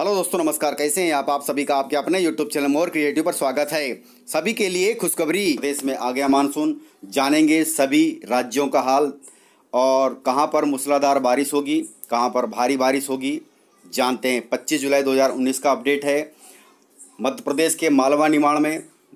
Hello दोस्तों, नमस्कार। कैसे हैं आप सभी का आपके अपने यूट्यूब चैनल मोर क्रिएटिव पर स्वागत है। सभी के लिए खुशखबरी, देश में आ गया मानसून। जानेंगे सभी राज्यों का हाल और कहां पर मूसलाधार बारिश होगी, कहां पर भारी बारिश होगी, जानते हैं। 25 जुलाई 2019 का अपडेट है। मध्य प्रदेश के मालवा निमाड़ में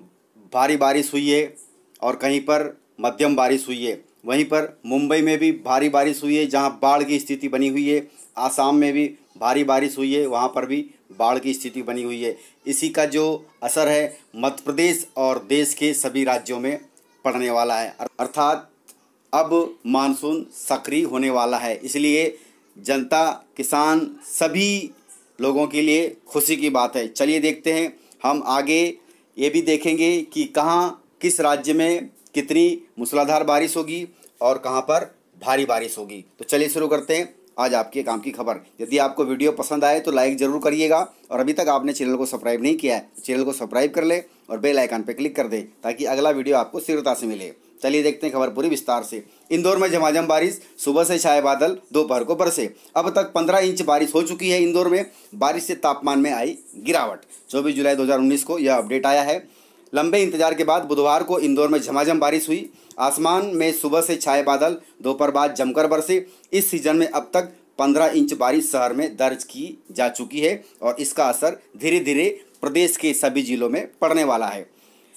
भारी बारिश हुई है और कहीं पर मध्यम बारिश हुई है। वहीं पर मुंबई में भी भारी बारिश हुई है, जहां बाढ़ की स्थिति बनी हुई है। आसाम में भी भारी बारिश हुई है, वहाँ पर भी बाढ़ की स्थिति बनी हुई है। इसी का जो असर है मध्य प्रदेश और देश के सभी राज्यों में पड़ने वाला है। अर्थात अब मानसून सक्रिय होने वाला है। इसलिए जनता, किसान, सभी लोगों के लिए खुशी की बात है। चलिए देखते हैं। हम आगे ये भी देखेंगे कि कहाँ, किस राज्य में कितनी मूसलाधार बारिश होगी और कहाँ पर भारी बारिश होगी। तो चलिए शुरू करते हैं आज आपके काम की खबर। यदि आपको वीडियो पसंद आए तो लाइक ज़रूर करिएगा और अभी तक आपने चैनल को सब्सक्राइब नहीं किया है तो चैनल को सब्सक्राइब कर ले और बेल आइकन पर क्लिक कर दे ताकि अगला वीडियो आपको शीघ्रता से मिले। चलिए देखते हैं खबर पूरी विस्तार से। इंदौर में झमाझम बारिश, सुबह से छाए बादल, दोपहर को बरसे। अब तक 15 इंच बारिश हो चुकी है इंदौर में। बारिश से तापमान में आई गिरावट। 24 जुलाई 2019 को यह अपडेट आया है। लंबे इंतजार के बाद बुधवार को इंदौर में झमाझम बारिश हुई। आसमान में सुबह से छाए बादल, दोपहर बाद जमकर बरसे। इस सीजन में अब तक 15 इंच बारिश शहर में दर्ज की जा चुकी है और इसका असर धीरे धीरे प्रदेश के सभी जिलों में पड़ने वाला है।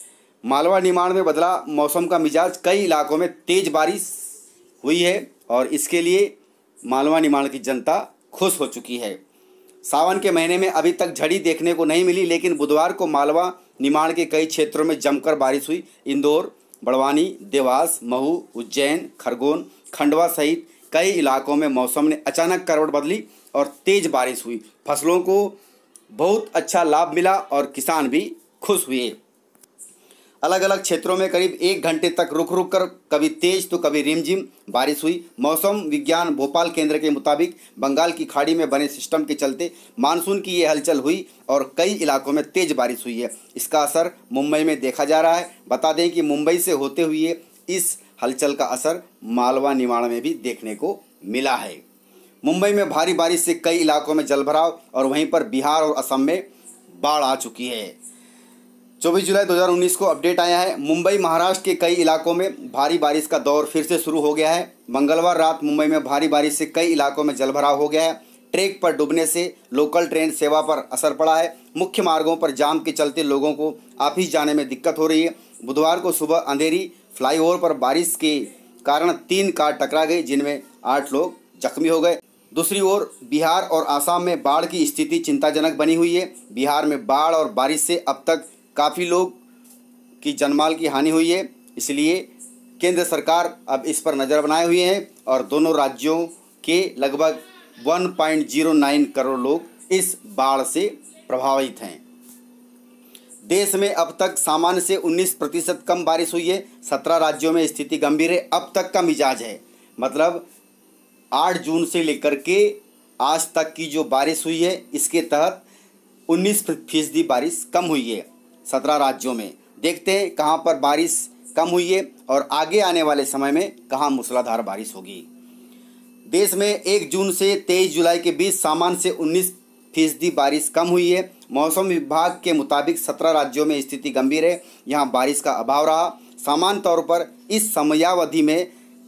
मालवा निमाड़ में बदला मौसम का मिजाज। कई इलाकों में तेज बारिश हुई है और इसके लिए मालवा निमाड़ की जनता खुश हो चुकी है। सावन के महीने में अभी तक झड़ी देखने को नहीं मिली, लेकिन बुधवार को मालवा निमाड़ के कई क्षेत्रों में जमकर बारिश हुई। इंदौर, बड़वानी, देवास, महू, उज्जैन, खरगोन, खंडवा सहित कई इलाकों में मौसम ने अचानक करवट बदली और तेज बारिश हुई। फसलों को बहुत अच्छा लाभ मिला और किसान भी खुश हुए। अलग अलग क्षेत्रों में करीब 1 घंटे तक रुक रुक कर कभी तेज तो कभी रिमझिम बारिश हुई। मौसम विज्ञान भोपाल केंद्र के मुताबिक बंगाल की खाड़ी में बने सिस्टम के चलते मानसून की ये हलचल हुई और कई इलाकों में तेज बारिश हुई है। इसका असर मुंबई में देखा जा रहा है। बता दें कि मुंबई से होते हुए इस हलचल का असर मालवा निमाड़ में भी देखने को मिला है। मुंबई में भारी बारिश से कई इलाकों में जलभराव और वहीं पर बिहार और असम में बाढ़ आ चुकी है। 24 जुलाई 2019 को अपडेट आया है। मुंबई, महाराष्ट्र के कई इलाकों में भारी बारिश का दौर फिर से शुरू हो गया है। मंगलवार रात मुंबई में भारी बारिश से कई इलाकों में जलभराव हो गया है। ट्रैक पर डूबने से लोकल ट्रेन सेवा पर असर पड़ा है। मुख्य मार्गों पर जाम के चलते लोगों को ऑफिस जाने में दिक्कत हो रही है। बुधवार को सुबह अंधेरी फ्लाईओवर पर बारिश के कारण 3 कार टकरा गई, जिनमें 8 लोग जख्मी हो गए। दूसरी ओर बिहार और आसाम में बाढ़ की स्थिति चिंताजनक बनी हुई है। बिहार में बाढ़ और बारिश से अब तक काफ़ी लोग की जानमाल की हानि हुई है। इसलिए केंद्र सरकार अब इस पर नज़र बनाए हुए है और दोनों राज्यों के लगभग 1.09 करोड़ लोग इस बाढ़ से प्रभावित हैं। देश में अब तक सामान्य से 19% कम बारिश हुई है। 17 राज्यों में स्थिति गंभीर है। अब तक का मिजाज है, मतलब 8 जून से लेकर के आज तक की जो बारिश हुई है, इसके तहत 19% बारिश कम हुई है 17 राज्यों में। देखते हैं कहां पर बारिश कम हुई है और आगे आने वाले समय में कहां मूसलाधार बारिश होगी। देश में 1 जून से 23 जुलाई के बीच सामान्य से 19% बारिश कम हुई है। मौसम विभाग के मुताबिक 17 राज्यों में स्थिति गंभीर है। यहां बारिश का अभाव रहा। सामान्य तौर पर इस समयावधि में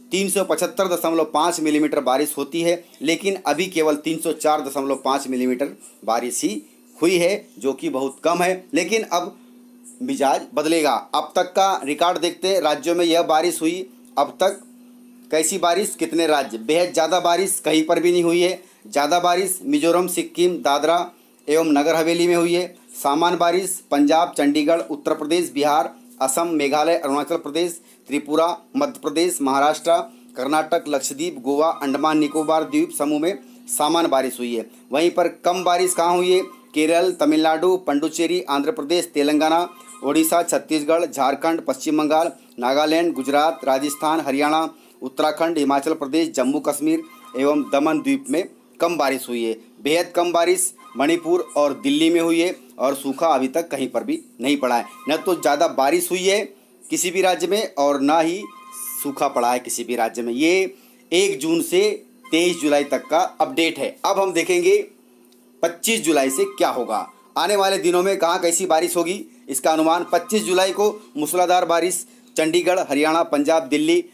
375.5 मिलीमीटर बारिश होती है, लेकिन अभी केवल 304.5 मिलीमीटर बारिश ही हुई है, जो कि बहुत कम है। लेकिन अब मिजाज बदलेगा। अब तक का रिकॉर्ड देखते हैं। राज्यों में यह बारिश हुई अब तक कैसी बारिश, कितने राज्य। बेहद ज़्यादा बारिश कहीं पर भी नहीं हुई है। ज़्यादा बारिश मिजोरम, सिक्किम, दादरा एवं नगर हवेली में हुई है। सामान्य बारिश पंजाब, चंडीगढ़, उत्तर प्रदेश, बिहार, असम, मेघालय, अरुणाचल प्रदेश, त्रिपुरा, मध्य प्रदेश, महाराष्ट्र, कर्नाटक, लक्षद्वीप, गोवा, अंडमान निकोबार द्वीप समूह में सामान्य बारिश हुई है। वहीं पर कम बारिश कहाँ हुई है? केरल, तमिलनाडु, पुडुचेरी, आंध्र प्रदेश, तेलंगाना, ओडिशा, छत्तीसगढ़, झारखंड, पश्चिम बंगाल, नागालैंड, गुजरात, राजस्थान, हरियाणा, उत्तराखंड, हिमाचल प्रदेश, जम्मू कश्मीर एवं दमन द्वीप में कम बारिश हुई है। बेहद कम बारिश मणिपुर और दिल्ली में हुई है और सूखा अभी तक कहीं पर भी नहीं पड़ा है। न तो ज़्यादा बारिश हुई है किसी भी राज्य में और ना ही सूखा पड़ा है किसी भी राज्य में। ये 1 जून से 23 जुलाई तक का अपडेट है। अब हम देखेंगे 25 जुलाई से क्या होगा, आने वाले दिनों में कहाँ कैसी बारिश होगी, इसका अनुमान। 25 जुलाई को मूसलाधार बारिश चंडीगढ़, हरियाणा, पंजाब, दिल्ली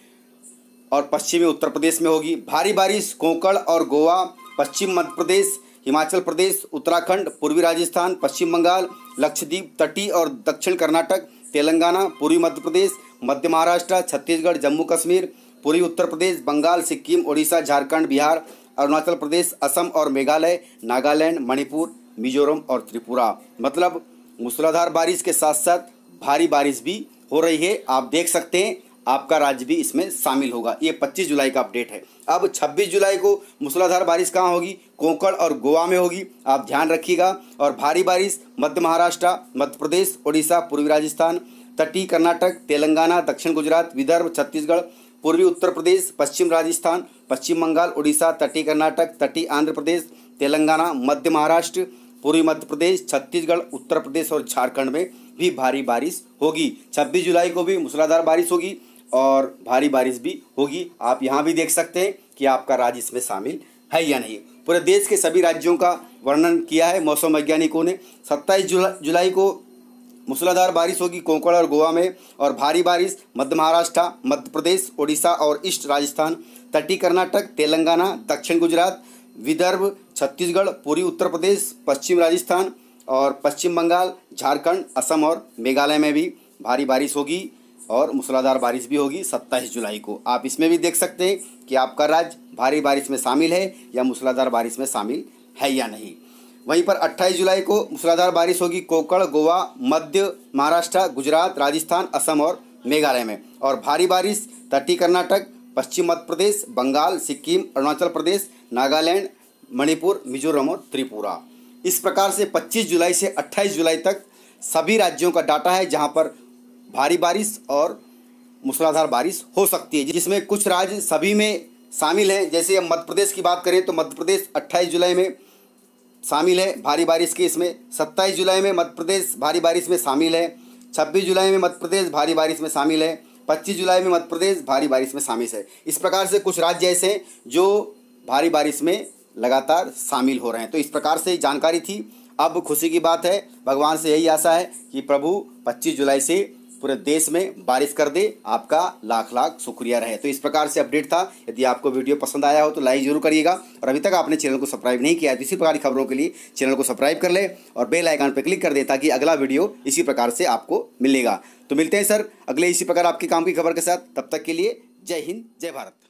और पश्चिमी उत्तर प्रदेश में होगी। भारी बारिश कोंकण और गोवा, पश्चिम मध्य प्रदेश, हिमाचल प्रदेश, उत्तराखंड, पूर्वी राजस्थान, पश्चिम बंगाल, लक्षद्वीप, तटीय और दक्षिण कर्नाटक, तेलंगाना, पूर्वी मध्य प्रदेश, मध्य महाराष्ट्र, छत्तीसगढ़, जम्मू कश्मीर, पूर्वी उत्तर प्रदेश, बंगाल, सिक्किम, ओडिशा, झारखंड, बिहार, अरुणाचल प्रदेश, असम और मेघालय, नागालैंड, मणिपुर, मिजोरम और त्रिपुरा। मतलब मूसलाधार बारिश के साथ साथ भारी बारिश भी हो रही है। आप देख सकते हैं आपका राज्य भी इसमें शामिल होगा। ये 25 जुलाई का अपडेट है। अब 26 जुलाई को मूसलाधार बारिश कहाँ होगी, कोंकण और गोवा में होगी, आप ध्यान रखिएगा। और भारी बारिश मध्य महाराष्ट्र, मध्य प्रदेश, ओडिशा, पूर्वी राजस्थान, तटीय कर्नाटक, तेलंगाना, दक्षिण गुजरात, विदर्भ, छत्तीसगढ़, पूर्वी उत्तर प्रदेश, पश्चिम राजस्थान, पश्चिम बंगाल, उड़ीसा, तटीय कर्नाटक, तटीय आंध्र प्रदेश, तेलंगाना, मध्य महाराष्ट्र, पूर्वी मध्य प्रदेश, छत्तीसगढ़, उत्तर प्रदेश और झारखंड में भी भारी बारिश होगी। 26 जुलाई को भी मूसलाधार बारिश होगी और भारी बारिश भी होगी। आप यहाँ भी देख सकते हैं कि आपका राज्य इसमें शामिल है या नहीं। पूरे देश के सभी राज्यों का वर्णन किया है मौसम वैज्ञानिकों ने। 27 जुलाई को मूसलाधार बारिश होगी कोंकण और गोवा में, और भारी बारिश मध्य महाराष्ट्र, मध्य प्रदेश, ओडिशा और ईस्ट राजस्थान, तटीय कर्नाटक, तेलंगाना, दक्षिण गुजरात, विदर्भ, छत्तीसगढ़, पूर्वी उत्तर प्रदेश, पश्चिम राजस्थान और पश्चिम बंगाल, झारखंड, असम और मेघालय में भी भारी बारिश होगी और मूसलाधार बारिश भी होगी 27 जुलाई को। आप इसमें भी देख सकते हैं कि आपका राज्य भारी बारिश में शामिल है या मूसलाधार बारिश में शामिल है या नहीं। वहीं पर 28 जुलाई को मूसलाधार बारिश होगी कोंकण, गोवा, मध्य महाराष्ट्र, गुजरात, राजस्थान, असम और मेघालय में, और भारी बारिश तटीय कर्नाटक, पश्चिम मध्य प्रदेश, बंगाल, सिक्किम, अरुणाचल प्रदेश, नागालैंड, मणिपुर, मिजोरम और त्रिपुरा। इस प्रकार से 25 जुलाई से 28 जुलाई तक सभी राज्यों का डाटा है जहां पर भारी बारिश और मूसलाधार बारिश हो सकती है, जिसमें कुछ राज्य सभी में शामिल हैं। जैसे हम मध्य प्रदेश की बात करें तो मध्य प्रदेश 28 जुलाई में शामिल है भारी बारिश के इसमें। 27 जुलाई में मध्य प्रदेश भारी बारिश में शामिल है। 26 जुलाई में मध्य प्रदेश भारी बारिश में शामिल है। 25 जुलाई में मध्य प्रदेश भारी बारिश में शामिल है। इस प्रकार से कुछ राज्य ऐसे हैं जो भारी बारिश में लगातार शामिल हो रहे हैं। तो इस प्रकार से जानकारी थी। अब खुशी की बात है, भगवान से यही आशा है कि प्रभु 25 जुलाई से पूरे देश में बारिश कर दे। आपका लाख लाख शुक्रिया रहे। तो इस प्रकार से अपडेट था। यदि आपको वीडियो पसंद आया हो तो लाइक जरूर करिएगा, और अभी तक आपने चैनल को सब्सक्राइब नहीं किया है तो इसी प्रकार की खबरों के लिए चैनल को सब्सक्राइब कर ले और बेल आइकन पर क्लिक कर दे ताकि अगला वीडियो इसी प्रकार से आपको मिलेगा। तो मिलते हैं सर अगले इसी प्रकार आपके काम की खबर के साथ। तब तक के लिए जय हिंद, जय भारत।